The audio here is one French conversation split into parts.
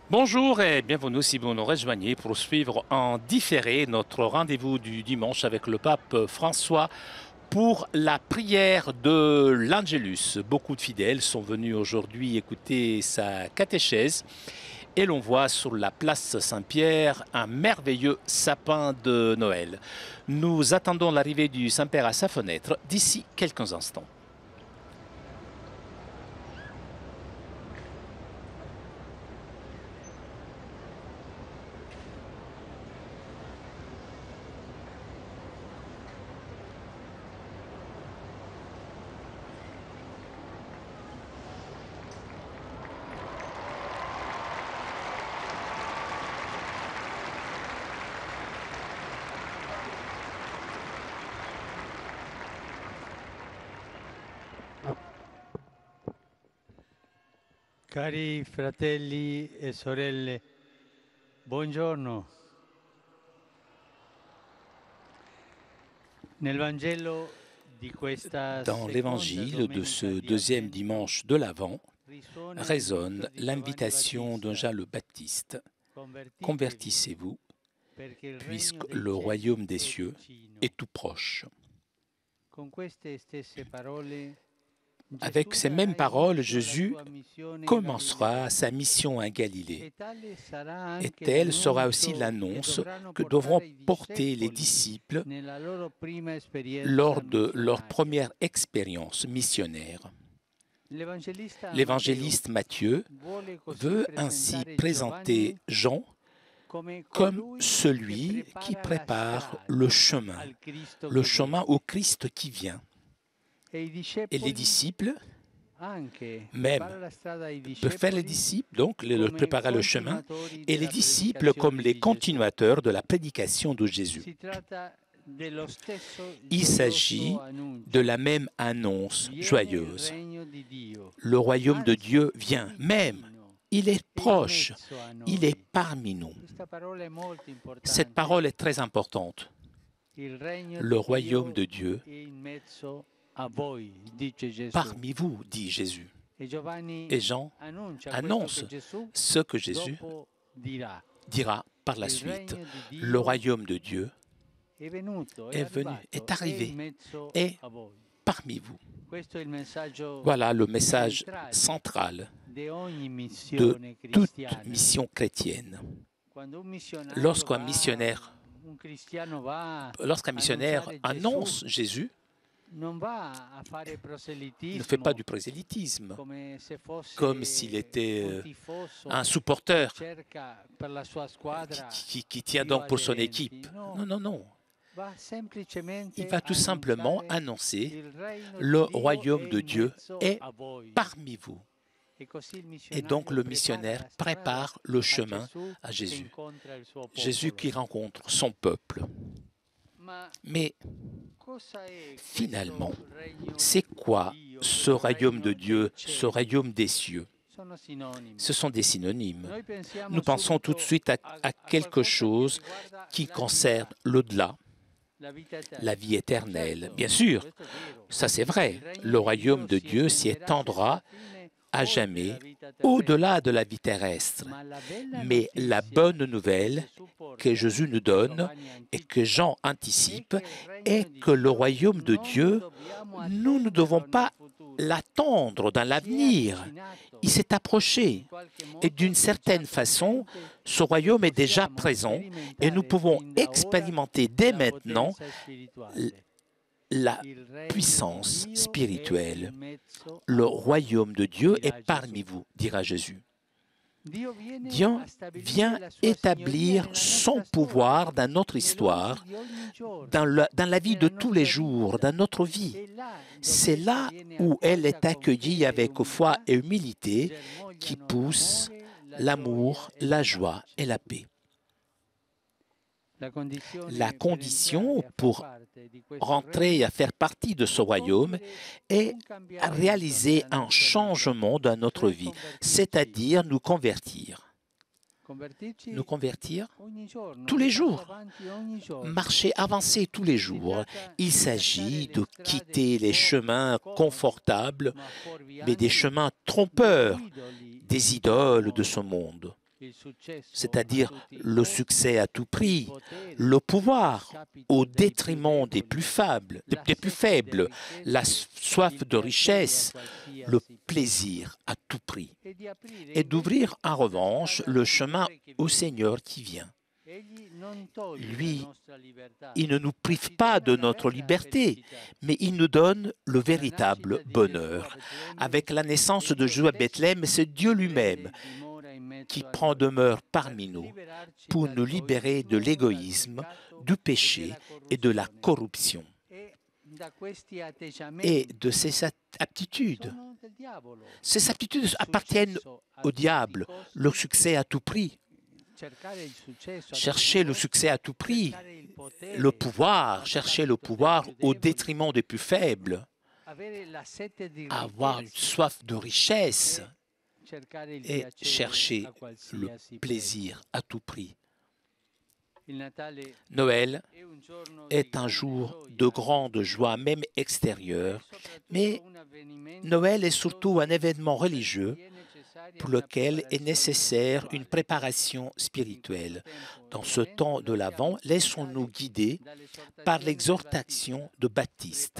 Bonjour et bienvenue si vous nous rejoignez pour suivre en différé notre rendez-vous du dimanche avec le pape François pour la prière de l'Angélus. Beaucoup de fidèles sont venus aujourd'hui écouter sa catéchèse et l'on voit sur la place Saint-Pierre un merveilleux sapin de Noël. Nous attendons l'arrivée du Saint-Père à sa fenêtre d'ici quelques instants. Cari fratelli e sorelle, buongiorno. Nel Vangelo di questa Dans l'évangile de ce deuxième dimanche de l'Avent, résonne l'invitation de Jean le Baptiste. Convertissez-vous, puisque le royaume des cieux est tout proche. Avec ces mêmes paroles, Jésus commencera sa mission à Galilée. Et telle sera aussi l'annonce que devront porter les disciples lors de leur première expérience missionnaire. L'évangéliste Matthieu veut ainsi présenter Jean comme celui qui prépare le chemin au Christ qui vient. Et les disciples, même, peuvent faire les disciples, donc préparer le chemin, et les disciples comme les continuateurs de la prédication de Jésus. Il s'agit de la même annonce joyeuse. Le royaume de Dieu vient, même, il est proche, il est parmi nous. Cette parole est très importante. Le royaume de Dieu parmi vous, dit Jésus. Et Jean annonce ce que Jésus dira par la suite. Le royaume de Dieu est venu, est arrivé, est parmi vous. Voilà le message central de toute mission chrétienne. Lorsqu'un missionnaire annonce Jésus, il ne fait pas du prosélytisme, comme s'il était un supporter qui tient donc pour son équipe. Non, non, non. Il va tout simplement annoncer le royaume de Dieu est parmi vous. Et donc le missionnaire prépare le chemin à Jésus. Jésus qui rencontre son peuple. Mais finalement, c'est quoi ce royaume de Dieu, ce royaume des cieux? Ce sont des synonymes. Nous pensons tout de suite à quelque chose qui concerne l'au-delà, la vie éternelle. Bien sûr, ça c'est vrai. Le royaume de Dieu s'y étendra à jamais au-delà de la vie terrestre. Mais la bonne nouvelle que Jésus nous donne et que Jean anticipe est que le royaume de Dieu, nous ne devons pas l'attendre dans l'avenir. Il s'est approché. Et d'une certaine façon, ce royaume est déjà présent et nous pouvons expérimenter dès maintenant la puissance spirituelle. Le royaume de Dieu est parmi vous, dira Jésus. Dieu vient établir son pouvoir dans notre histoire, dans la vie de tous les jours, dans notre vie. C'est là où elle est accueillie avec foi et humilité qui pousse l'amour, la joie et la paix. La condition pour rentrer et faire partie de ce royaume est réaliser un changement dans notre vie, c'est-à-dire nous convertir. Nous convertir tous les jours, marcher, avancer tous les jours. Il s'agit de quitter les chemins confortables, mais des chemins trompeurs, des idoles de ce monde. c'est-à-dire le succès à tout prix, le pouvoir au détriment des plus faibles, la soif de richesse, le plaisir à tout prix, et d'ouvrir en revanche le chemin au Seigneur qui vient. Lui, il ne nous prive pas de notre liberté, mais il nous donne le véritable bonheur. Avec la naissance de Jésus à Bethléem, c'est Dieu lui-même qui prend demeure parmi nous pour nous libérer de l'égoïsme, du péché et de la corruption et de ces aptitudes. Ces aptitudes appartiennent au diable, le succès à tout prix. Chercher le succès à tout prix, chercher le pouvoir au détriment des plus faibles, avoir une soif de richesse et chercher le plaisir à tout prix. Noël est un jour de grande joie, même extérieure, mais Noël est surtout un événement religieux pour lequel est nécessaire une préparation spirituelle. Dans ce temps de l'Avent, laissons-nous guider par l'exhortation de Baptiste.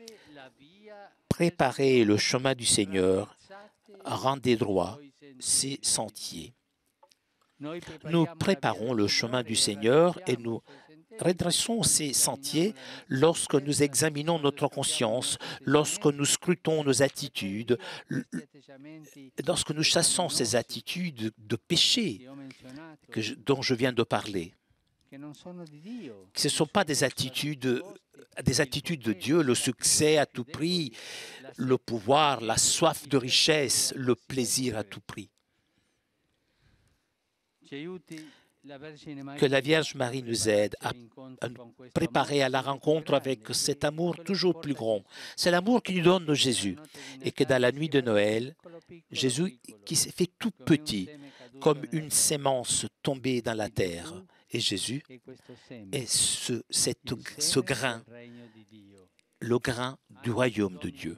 Préparez le chemin du Seigneur, rendez droit ses sentiers. Nous préparons le chemin du Seigneur et nous redressons ces sentiers lorsque nous examinons notre conscience, lorsque nous scrutons nos attitudes, lorsque nous chassons ces attitudes de péché dont je viens de parler. Ce ne sont pas des attitudes de Dieu, le succès à tout prix, le pouvoir, la soif de richesse, le plaisir à tout prix. Que la Vierge Marie nous aide à nous préparer à la rencontre avec cet amour toujours plus grand. C'est l'amour qui nous donne Jésus. Et que dans la nuit de Noël, Jésus qui s'est fait tout petit, comme une sémence tombée dans la terre. Et Jésus est ce grain, le grain du royaume de Dieu.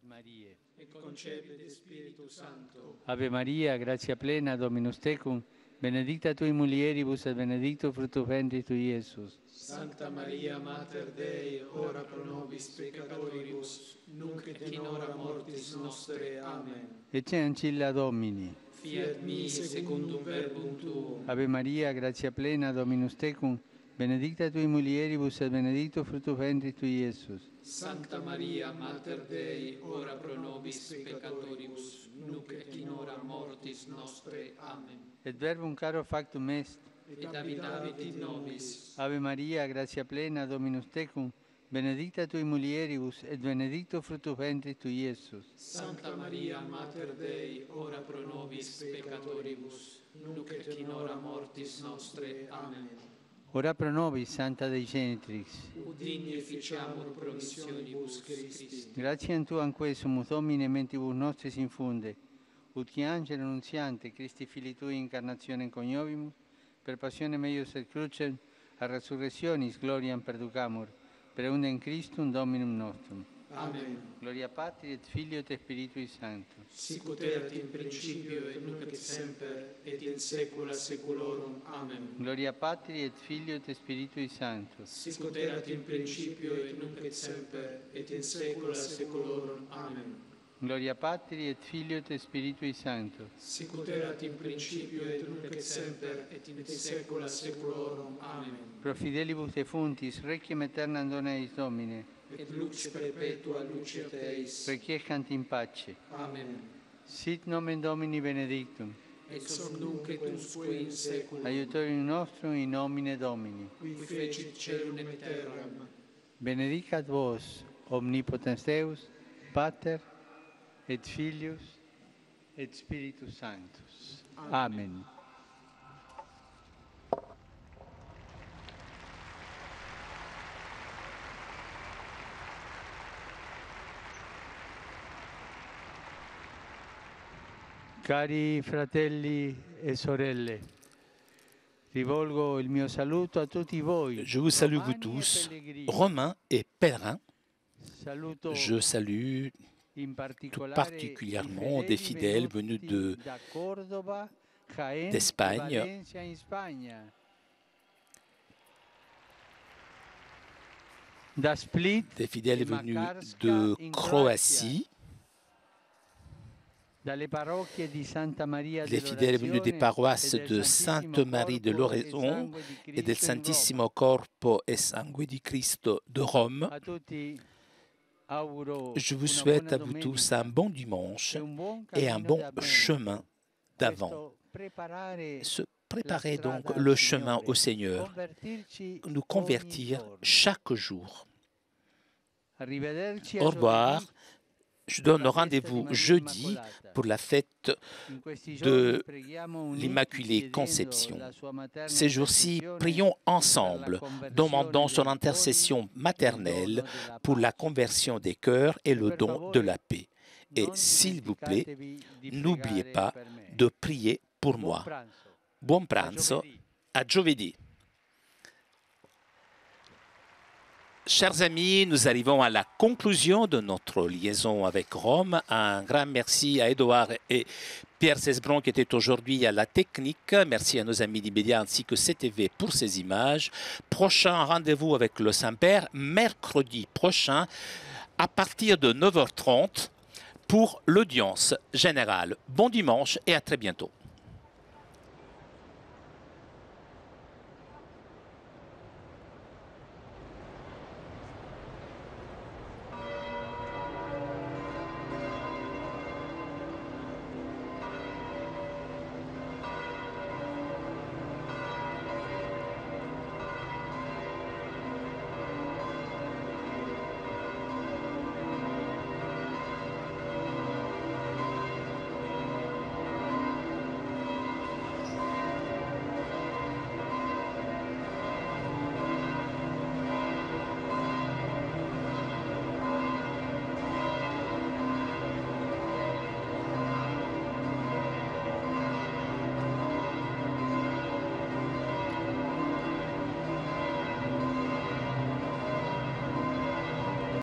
Ave Maria, gratia plena, Dominus tecum, benedicta tui mulieribus et benedictus fructus ventris tui, Iesus. Sancta Maria, Mater Dei, ora pro nobis peccatoribus, nunc et in hora mortis nostre. Amen. Ecce ancilla Domini. Fiat mi secundum verbum tuum. Ave Maria, gratia plena, Dominus tecum, benedicta tui mulieribus et benedictus fructus ventris tui, Iesus. Sancta Maria, Mater Dei, ora pro nobis peccatoribus, nunc et in hora mortis nostre. Amen. Et verbum caro factum est. Et habitavit in nobis. Ave Maria, gratia plena, Dominus tecum, benedicta tui mulieribus et benedictus fructus ventris tui, Iesus. Sancta Maria, Mater Dei, ora pro nobis peccatoribus, nunc et in hora mortis nostre. Amen. Ora pro nobis, Santa Dei Genitrix. Udini efficiamur promissionibus Christi. Gratiam Tuam quesumus, Domine, mentibus nostris infunde, ut qui angelo nuntiante, Christi Filii Tui, incarnationem coniovimus, per passionem eius et crucem, a resurrectionis gloriam perducamur, per undem Christum Dominum nostrum. Amen. Gloria Patri et Filio et Spiritui Sancto. Sic ut erat in principio et nunc et semper et in saecula saeculorum. Amen. Gloria Patri et Filio et Spiritui Sancto. Sic ut erat in principio et nunc et semper et in saecula saeculorum. Amen. Gloria Patri et Filio et Spiritui Sancto. Sic ut erat in principio et nunc et semper et in saecula saeculorum. Amen. Pro fidelibus defuntis, requiem aeternam dona eis Domine, Et lux perpetua luceat eis. requiescant in pace. Amen. Sit nomen Domini benedictum, Ex hoc nunc et usque in saeculum. aiutorium nostrum in nomine Domini. Qui fecit caelum et terram. Benedicat vos, omnipotens Deus, Pater, et Filius, et Spiritus Sanctus. Amen. Cari fratelli e sorelle, rivolgo il mio saluto a tutti voi. Je vous salue vous tous, Romains et pèlerins. Saluto Je salue in tout particolare particulièrement des fidèles venus de da Córdoba d'Espagne, des fidèles venus de Croatie, les fidèles venus des paroisses de Sainte Marie de l'Oraison et del Santissimo Corpo e Sangue di Cristo de Rome. Je vous souhaite à vous tous un bon dimanche et un bon chemin d'avant. Se préparer donc le chemin au Seigneur, nous convertir chaque jour. Au revoir. Je donne rendez-vous jeudi pour la fête de l'Immaculée Conception. Ces jours-ci, prions ensemble, demandons son intercession maternelle pour la conversion des cœurs et le don de la paix. Et s'il vous plaît, n'oubliez pas de prier pour moi. Buon pranzo, à giovedì. Chers amis, nous arrivons à la conclusion de notre liaison avec Rome. Un grand merci à Édouard et Pierre Cesbron qui étaient aujourd'hui à la technique. Merci à nos amis d'Ibedia ainsi que CTV pour ces images. Prochain rendez-vous avec le Saint-Père, mercredi prochain, à partir de 9h30 pour l'audience générale. Bon dimanche et à très bientôt.